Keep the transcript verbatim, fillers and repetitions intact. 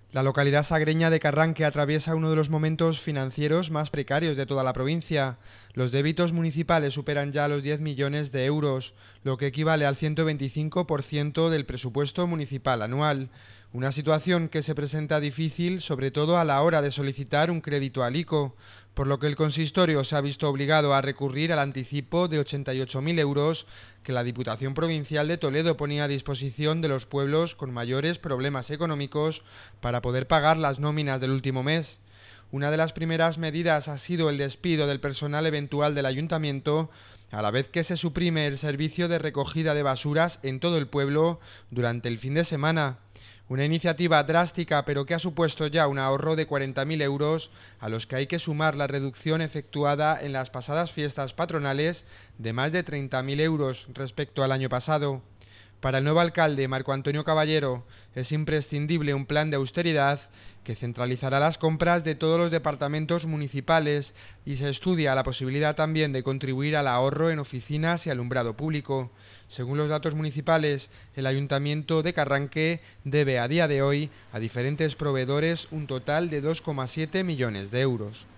La localidad sagreña de Carranque atraviesa uno de los momentos financieros más precarios de toda la provincia. Los débitos municipales superan ya los diez millones de euros, lo que equivale al ciento veinticinco por ciento del presupuesto municipal anual. Una situación que se presenta difícil, sobre todo a la hora de solicitar un crédito al ICO, por lo que el consistorio se ha visto obligado a recurrir al anticipo de ochenta y ocho mil euros que la Diputación Provincial de Toledo ponía a disposición de los pueblos con mayores problemas económicos para poder pagar las nóminas del último mes. Una de las primeras medidas ha sido el despido del personal eventual del ayuntamiento, a la vez que se suprime el servicio de recogida de basuras en todo el pueblo durante el fin de semana. Una iniciativa drástica, pero que ha supuesto ya un ahorro de cuarenta mil euros, a los que hay que sumar la reducción efectuada en las pasadas fiestas patronales de más de treinta mil euros respecto al año pasado. Para el nuevo alcalde, Marco Antonio Caballero, es imprescindible un plan de austeridad que centralizará las compras de todos los departamentos municipales y se estudia la posibilidad también de contribuir al ahorro en oficinas y alumbrado público. Según los datos municipales, el Ayuntamiento de Carranque debe a día de hoy a diferentes proveedores un total de dos coma siete millones de euros.